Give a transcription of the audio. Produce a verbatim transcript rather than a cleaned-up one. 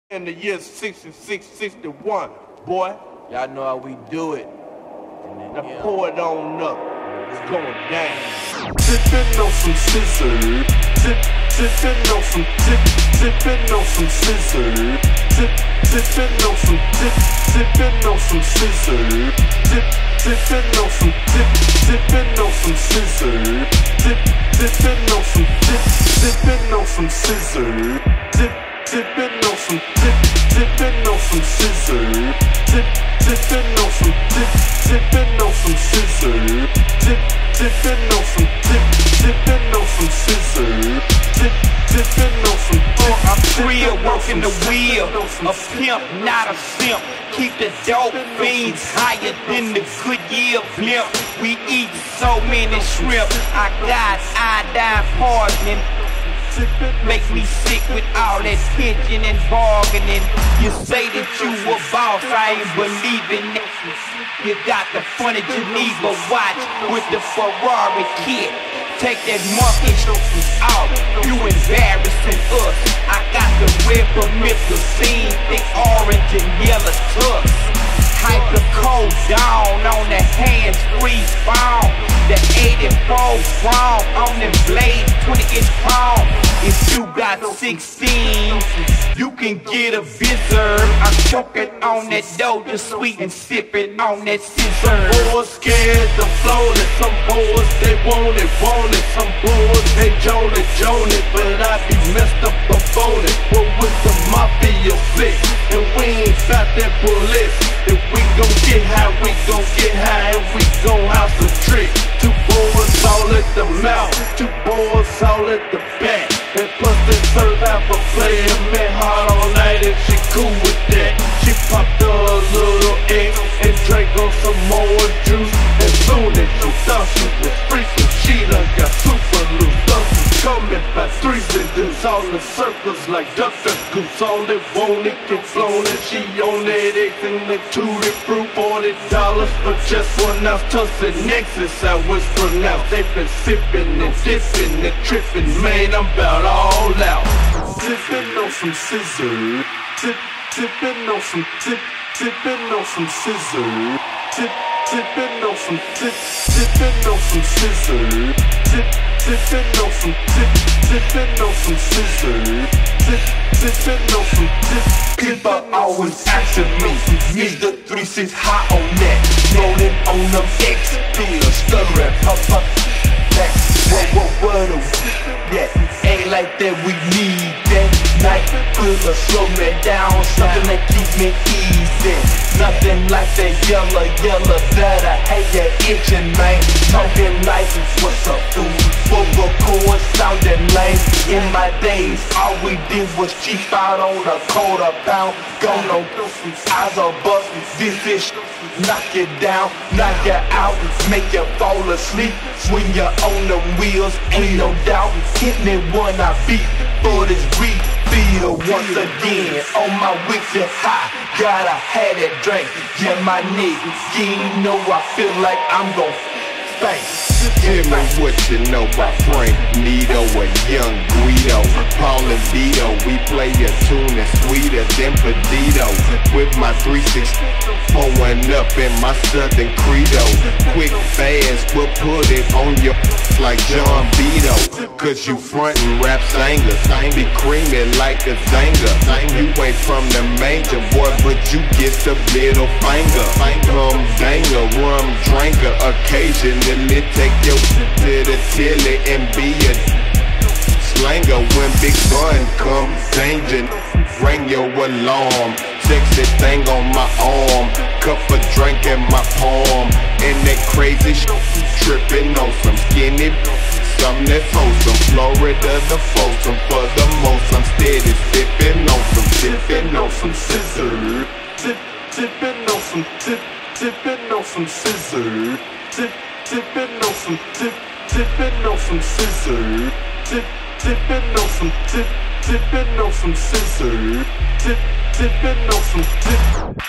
In the year sixty-six, sixty-one, boy. Y'all know how we do it. Now yeah. Pour it on up. It's going down. Tipping on some scissors. Tip, tipping on some tip, tipping on some scissors. Tip, tipping on some tip, tipping on some scissors. Tip, tipping on some tip, tipping on some scissors. Tip, tipping on some tip, tipping on some scissors. Tip, tipping on some tip, tipping on some scissors. Tip, tipping on some tip, tipping on some scissors. Tip, tipping on some tip, tipping on some scissors. Tip, tipping on some tip. I'm real, working the wheel. A pimp, not a simp. Keep the dope fiends higher than the Goodyear blimp. We eat so many shrimp. I got iodine poisoning. Make me sick with all that pitching and bargaining. You say that you a boss, I ain't believing it. You got the funny Geneva watch with the Ferrari kit. Take that monkey off, you embarrassing us. I got the red promethazine, thick orange and yellow tux. Hyper cold down on the hands, free phone. The eighty-four chrome on them blades, twenty inch chrome. If you got sixteen, you can get a visitor. I'm choking on that Doja sweet and sipping on that scissor. Boys scared to float it, some boys they want it, want it. Some boys they joan it, joan it, but I be messed up before it. But with the mafia flick, and we ain't got that bullet. If we gon' get high, we gon' get high, and we gon' house a trick. Two boys all at the mouth, two boys all at the back. And plus they serve half a player, man hard all night and she cool with that. She popped a little egg and drank on some more juice. As soon as you thought she was freaking, she done got super loose. Dust coming by threes and dudes all in circles like duck duck goose. All they want it get flown and she on that egg and the tutti fruit. Forty dollars for just one ounce. Tussin Nexus I was pronounced. They been sipping and dipping and tripping, man I'm about all out. Tipping on some scissors. Tip, tipping on some tip, tipping on some scissors. Tip, tipping on some tip, tipping on some scissors. Tip, tipping on some tip, tipping on some scissors. Tip, tipping on some tip. People always asking me, is the three six high on that? Rolling on them X pills, stuttering, pop up, back. What, what, what, that? Ain't like that, we need that. Night killer, slow me down, something that keep me easy. Nothing like that yellow, yellow that I hate that itching, man. Talking like, what's up, dude? Vocal chords sounding lame. In my days, all we did was cheap out on a quarter pound. Gone on eyes are bust, this is knock you down, knock you out, make you fall asleep. When you're on the wheels, ain't no doubt. Hitting it when I beat for this beat. Feel once again on my wicked high. Gotta have that drink, yeah my nigga. You know I feel like I'm gon' spank. Tell me what you know about Frank Nito and Young Guido. Paul and Vito, we play a tune that's sweeter than Pedito. With my three six pouring up in my Southern Credo. Quick, fast, we'll put it on your like John Vito. Cause you frontin' rap singers, be creaming like a zanger. You ain't from the manger, boy, but you get the middle finger. Come danger, rum drinker, occasionally take your to the tilly and be a slanger. When Big Bun come, danger, ring your alarm. Sexy thing on my arm, cup of drink in my palm. And that crazy sh tripping on some skinny, something that's wholesome. Florida the foursome, for the most I'm steady sipping on some, tipping on some scissors. Tip, tipping on some tip, tipping on some scissors. Tip, tipping on some tip, tipping on some scissors. Tip, tipping on some tip, tipping on some scissors. Tip, tipping on some tip.